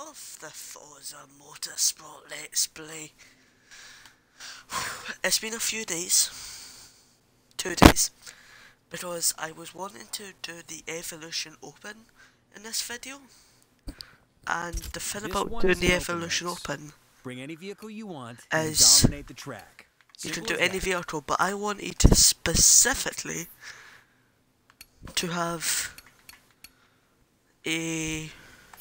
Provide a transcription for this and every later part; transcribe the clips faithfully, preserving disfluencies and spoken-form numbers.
of the Forza Motorsport Let's Play. It's been a few days, two days, because I was wanting to do the Evolution Open in this video, and the thing This about one doing is the an Evolution open race. Open Bring any vehicle you want and is dominate the track. you can Simple do as any that. vehicle, but I wanted to specifically to have a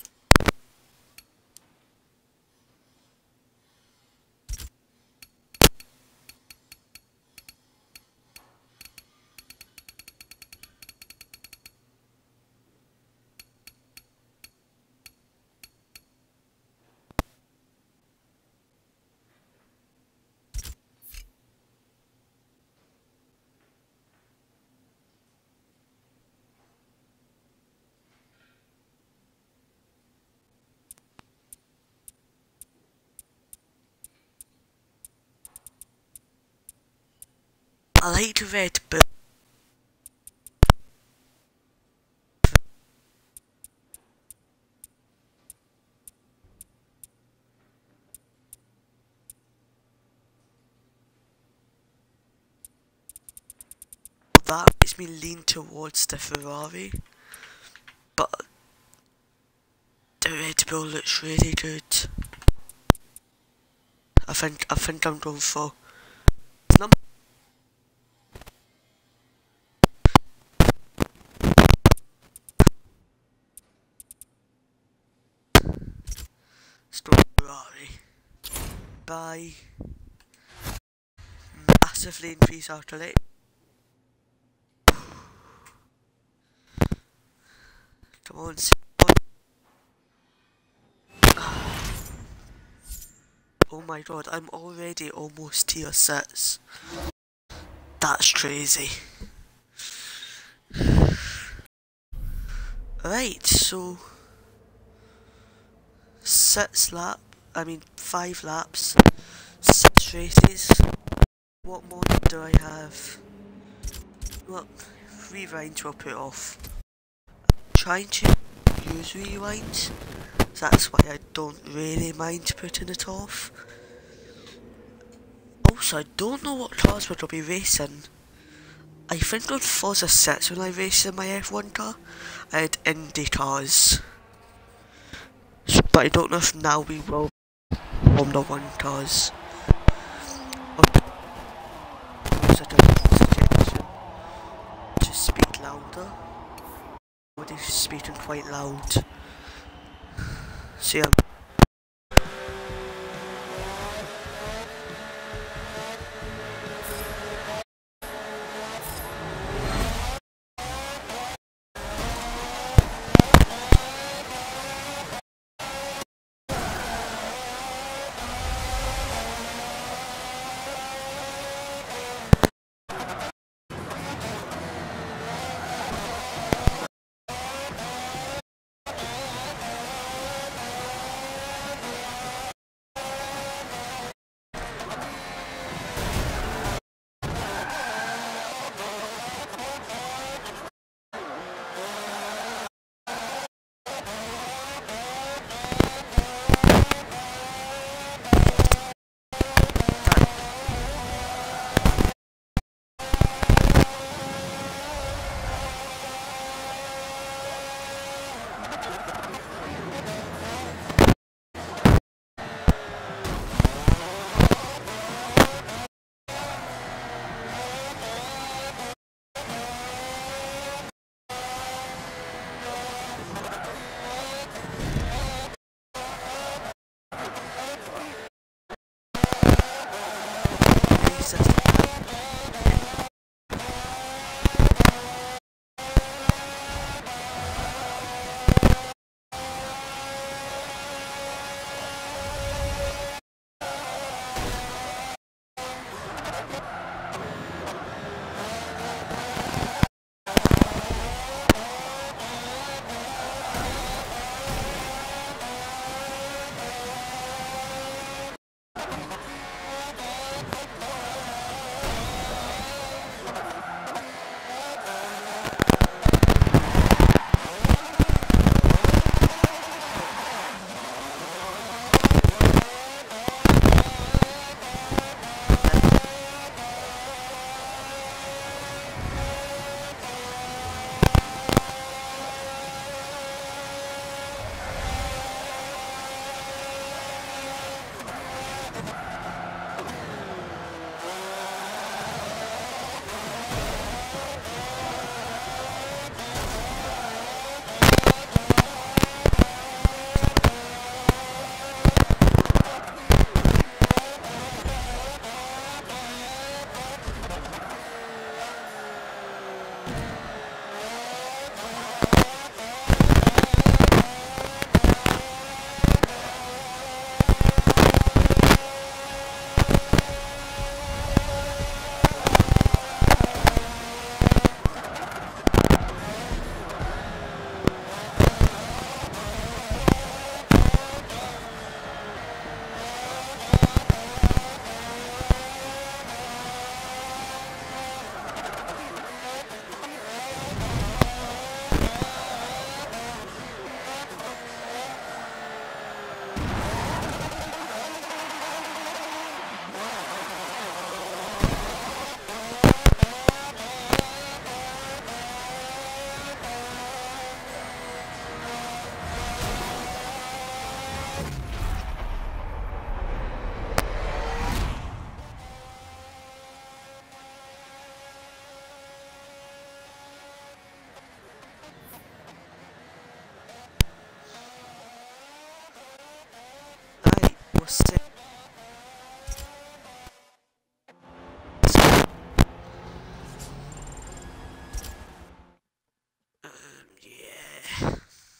I like Red Bull. That makes me lean towards the Ferrari, but the Red Bull looks really good. I think I think I'm going for number. Stone Ferrari by massively increase our delay. Come on, sit on. Oh my god, I'm already almost tier six. That's crazy. Right, so six lap, I mean five laps, six races. What more do I have? Well, rewind will put off. I'm trying to use rewind, so that's why I don't really mind putting it off. Also, I don't know what cars would I be racing. I think on Forza six when I raced in my F one car, I had Indy cars. So, but I don't know if now we will Formula one cars. Was it a suggestion to speak louder? Nobody's speaking quite loud. So yeah. I was sick. Um, yeah.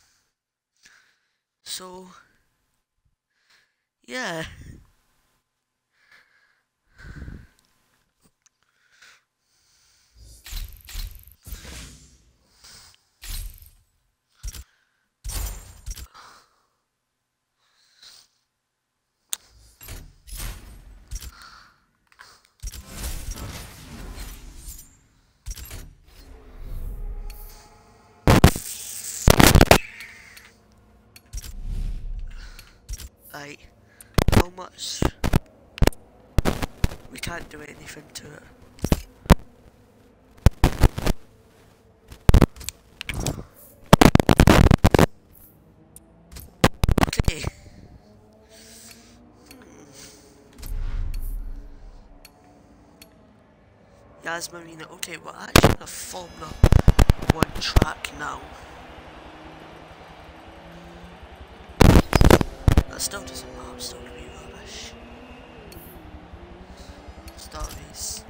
So, yeah. Right. How much? We can't do anything to it. Okay. Yas Marina. Okay, we're actually on a Formula One track now. That still doesn't matter. I'm still gonna be rubbish. Start race.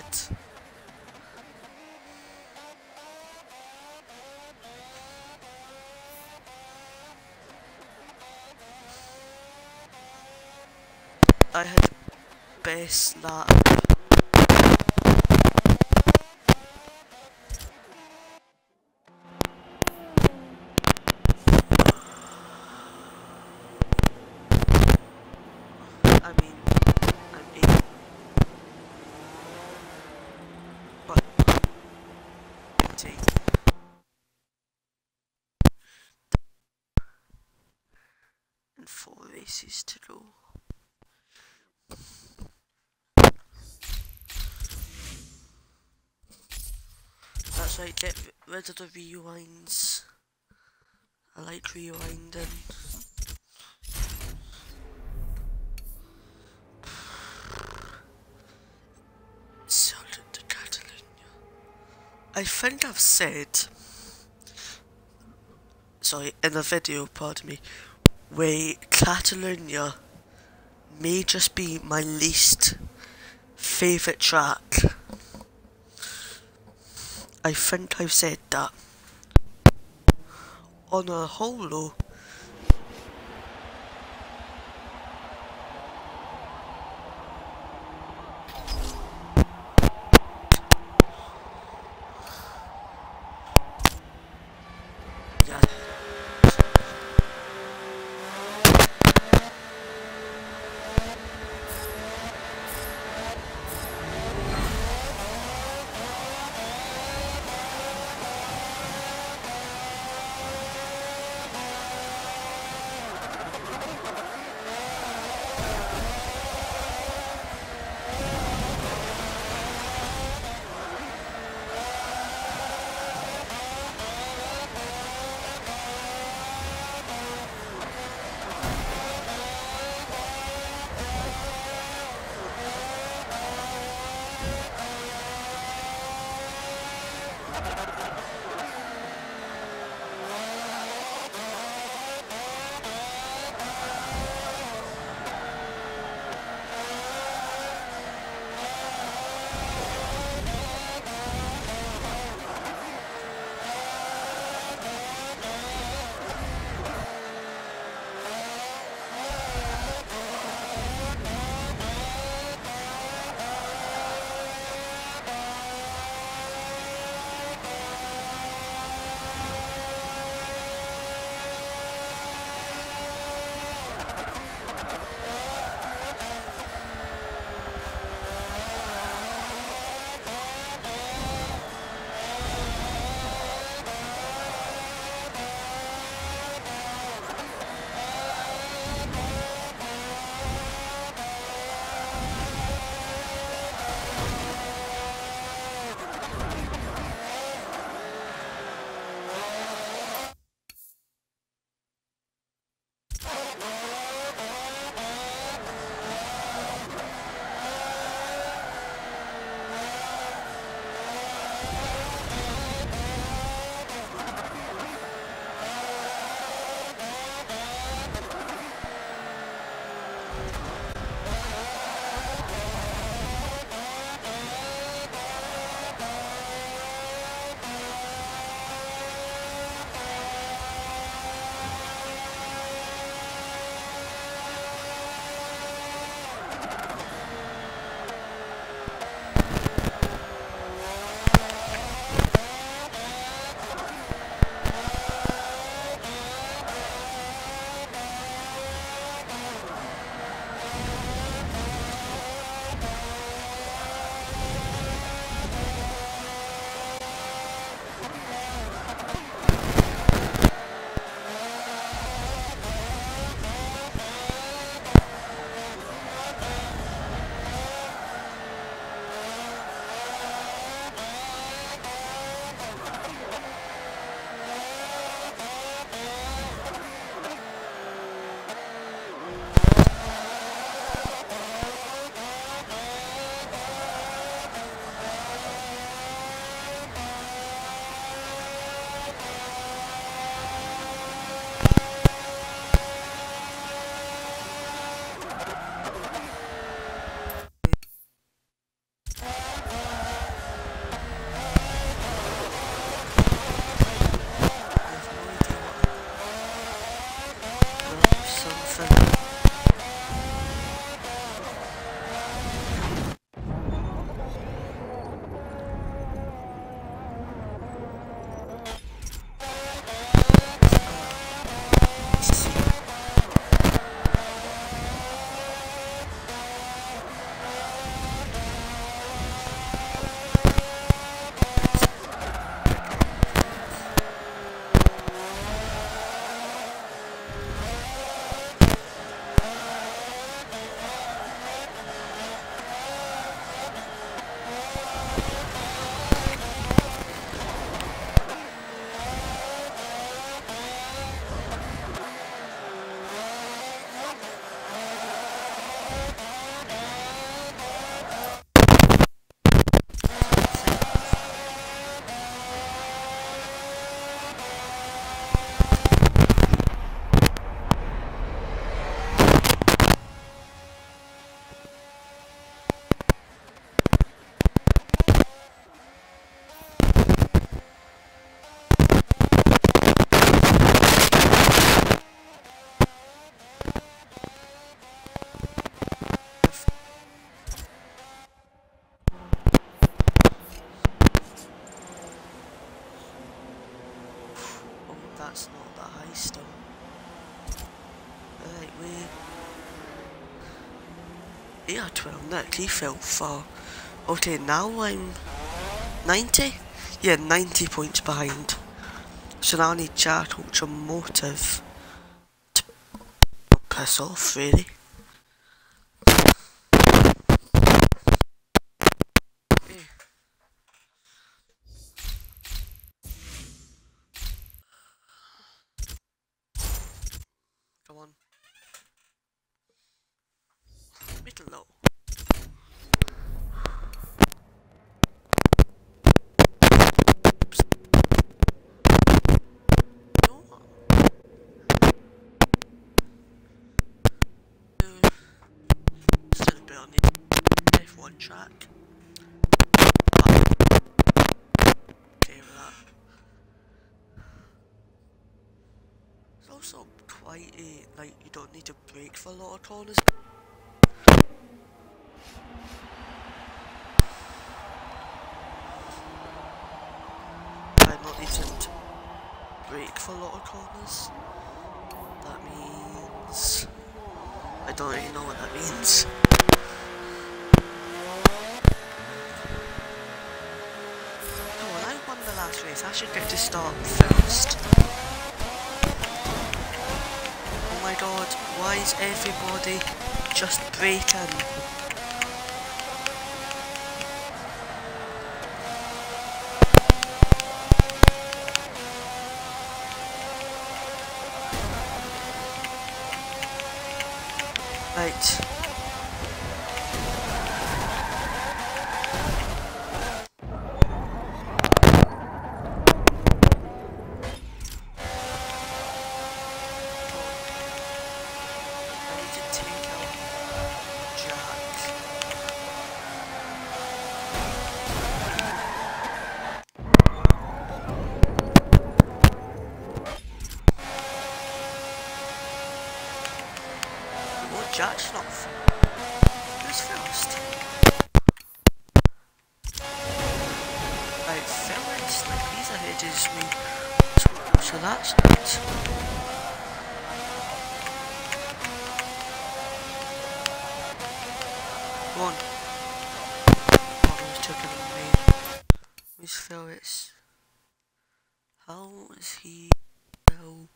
I had the best lap. I mean, I'm eight. But, eighteen. And four races to go. That's right, get rid of the rewinds. I like rewinding. Salute to Catalonia. I think I've said, sorry, in a video, pardon me, where Catalonia may just be my least favourite track. I think I've said that. On a whole though, yeah. high still. Right, we... Yeah, twelve, Nick, he fell far. Okay, now I'm... ninety? Yeah, ninety points behind. So now I need Jack Ultramotive to piss off, really. Come on. Middle low. Still burning. F one track. Okay with that. It's also quite a, like, you don't need to brake for a lot of corners. I'm not needing to brake for a lot of corners. That means... I don't really know what that means. Come on, I won the last race. I should get to start first. Oh my god, why is everybody just braking? Right. Jack's not f who's first? Right, Phillips, like he's ahead of me. So that's it. Go on. Oh, he's taking me. Who's Phillips? How is he now?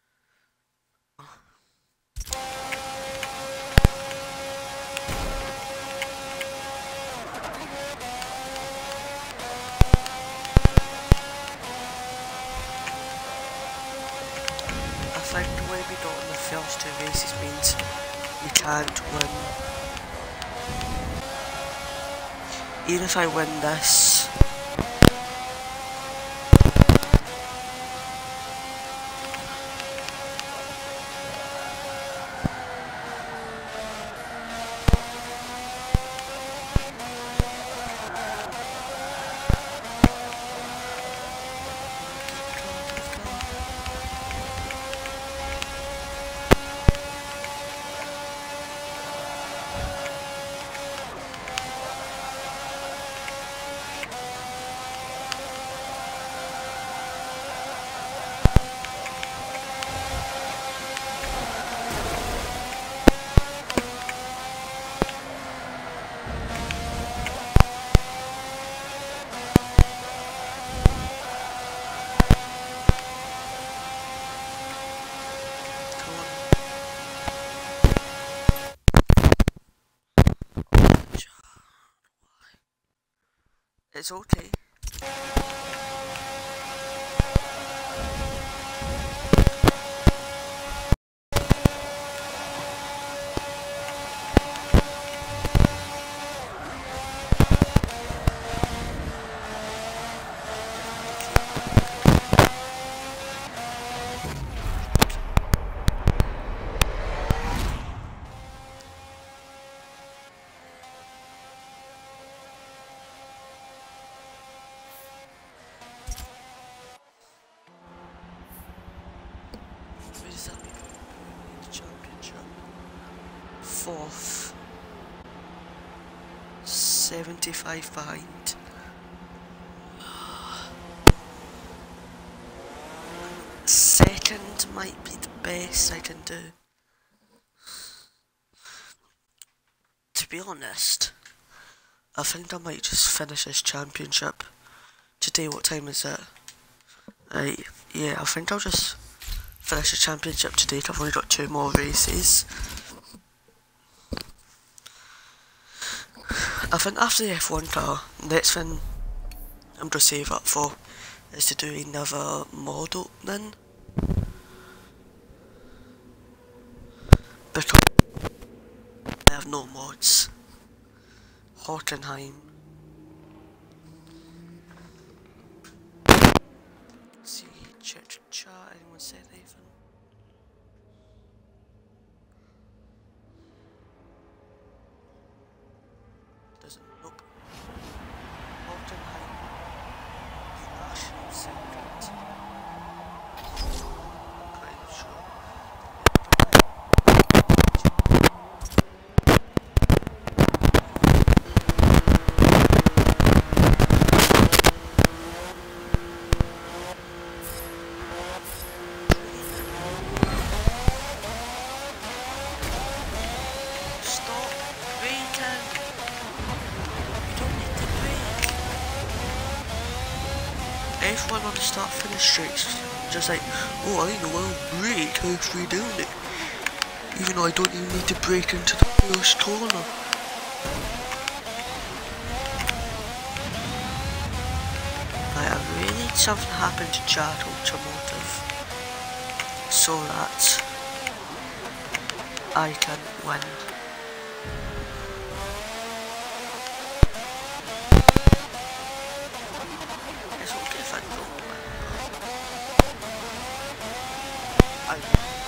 I think the way we got in the first two races means we can't win. Even if I win this, it's okay. Championship. Fourth. seventy-five behind. Second. sprint might be the best I can do. To be honest, I think I might just finish this championship today. What time is it? Right, yeah, I think I'll just finish the championship today. I've only got two more races. I think after the F one car, next thing I'm going to save up for is to do another mod opening. Because I have no mods. Hockenheim. See, check chat, anyone said anything? Doesn't, nope. Hockenheim. National secret. Pretty sure. Stop braking! You don't need to brake! Everyone on the start finish straight, just like, oh, I know I'll brake halfway down it. Even though I don't even need to brake into the first corner. Right, I really need something to happen to Chad Automotive so that I can win. It's okay if I don't win. I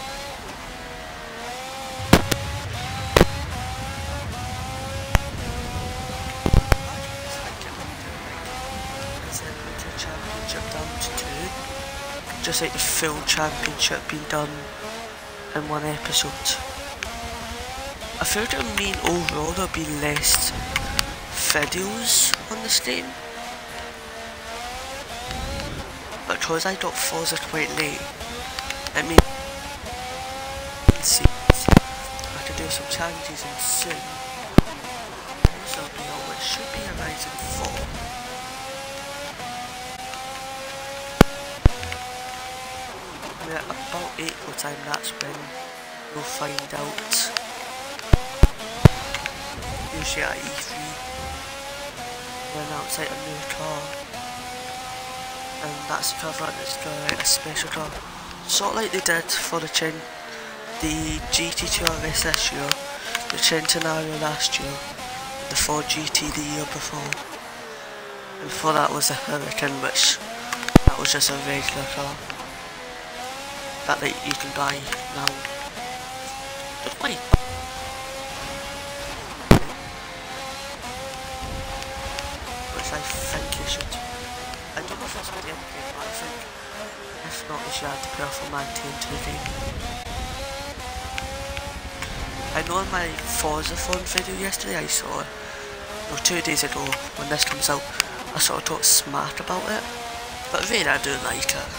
championship down to two, just like the full championship being done in one episode. I feel like it mean overall there'll be less videos on this game, because I got Forza quite late. I mean, I can do some challenges in soon, so I'll be out, it should be a Horizon four. At about April time, that's when we'll find out. Usually at E three, they announce like a new car, and that's the cover, and it's got like a special car, sort of like they did for the Chin, the G T two R S this year, the Centenario last year, the Ford G T the year before, and before that was the Hurricane, which that was just a regular car that like, you can buy now. But wait. Which I think you should. I don't know if it's the upgrade, but I think if not, you should add the performante into the game. I know in my Forza Fun video yesterday I saw, or two days ago when this comes out, I sort of talked smart about it, but really I do like it.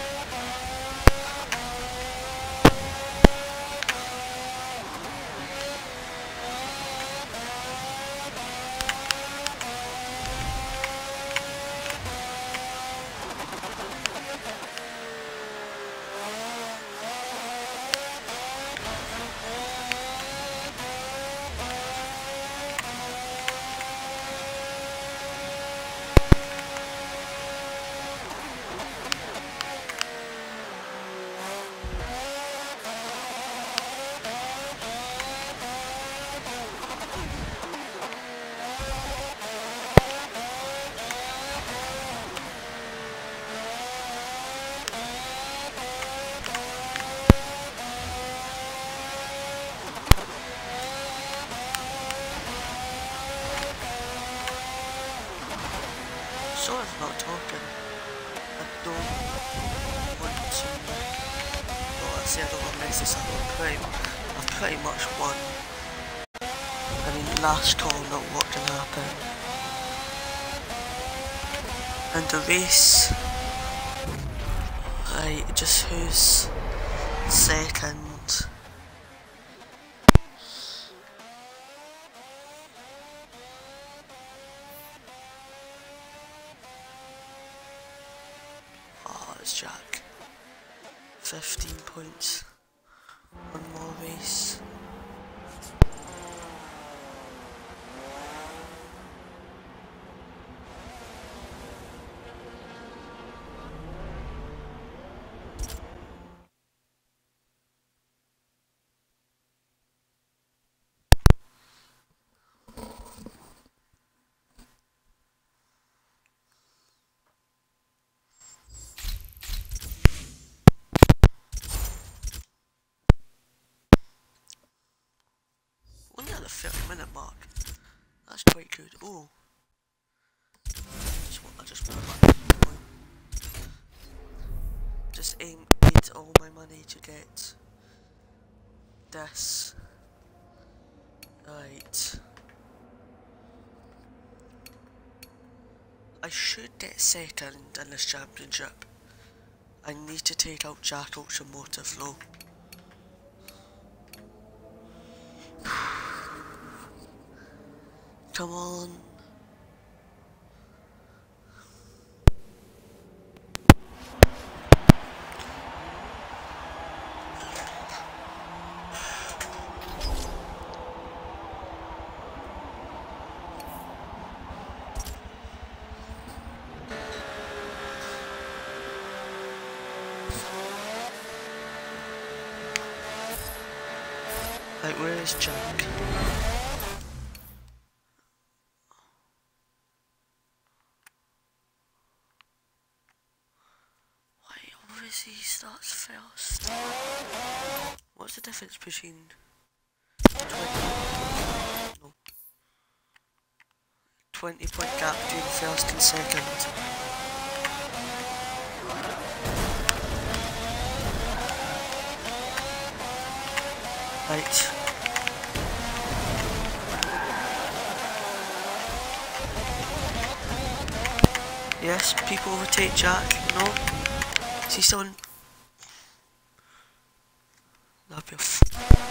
Sorry for not talking. I don't want to. Well, I say I don't want to mess this up. I've pretty, I've pretty much won. I mean, last call, not what can happen. And the race. Right, just who's second. Oh, it's Jack. fifteen points. One more race. Only at the thirty minute mark. That's quite good. Oh. Just want, I just want that point. Just aim, need all my money to get this. Right. I should get second in this championship. I need to take out Jack Ultramotive though. Come on. Like, where is Jack? Why always he starts first? What's the difference between twenty, no, twenty point gap between first and second? Right. Yes, people overtake Jack. No. Is he still in? That'd be a f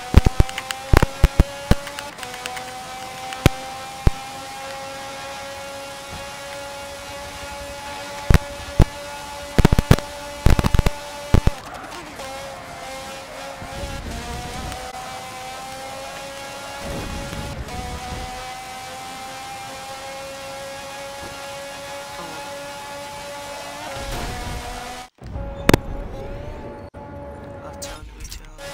I've turned way too early.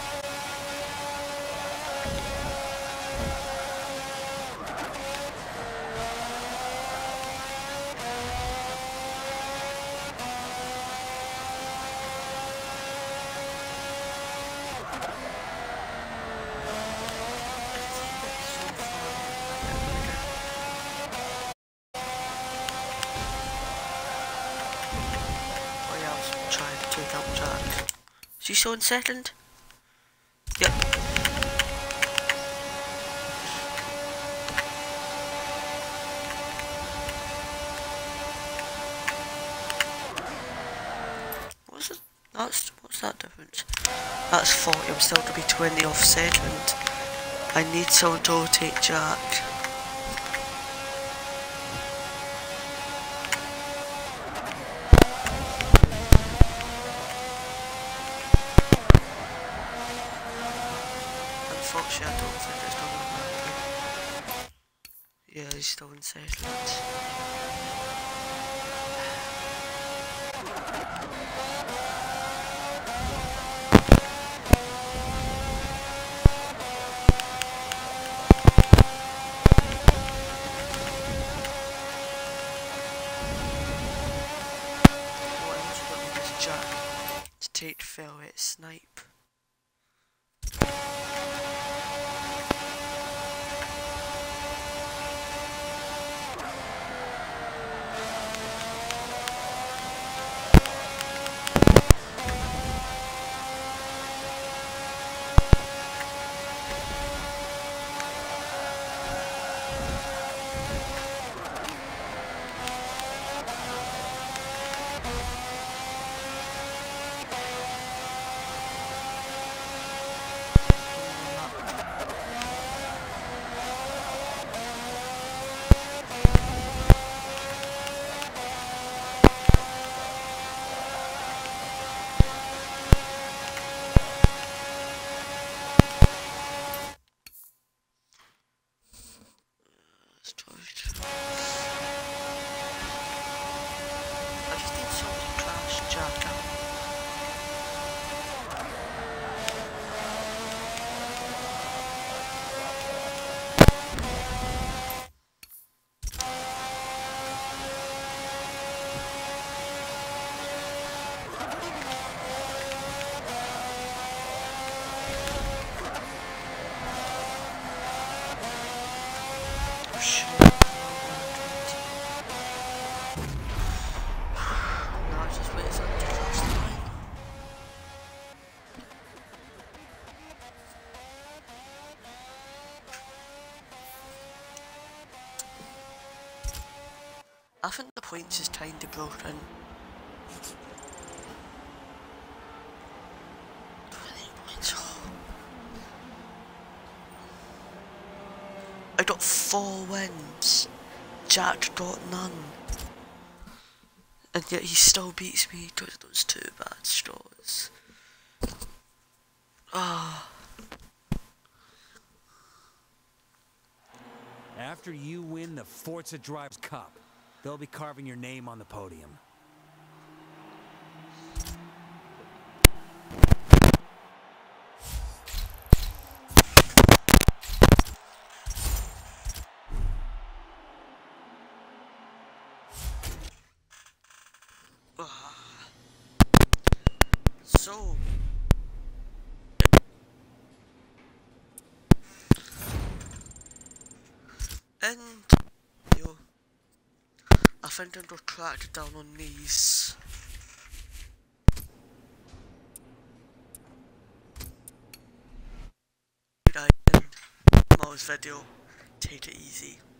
Oh yeah, I was trying to take out Jack. Is he still in second? Yep. What's it? That's what's that difference? That's forty. I'm still gonna be twenty off second. I need someone to overtake Jack. Unfortunately, I don't think it's gonna happen. Yeah, he's still in second. What else we got with this Jack? To take Ferret Snipe. Jack out. I think the points is kinda broken. twenty points. I got four wins. Jack got none. And yet he still beats me because of those two bad straws. Ah. After you win the Forza Drives Cup, they'll be carving your name on the podium. So, and yo, I think I'm gonna crack down on these. Right, tomorrow's video, take it easy.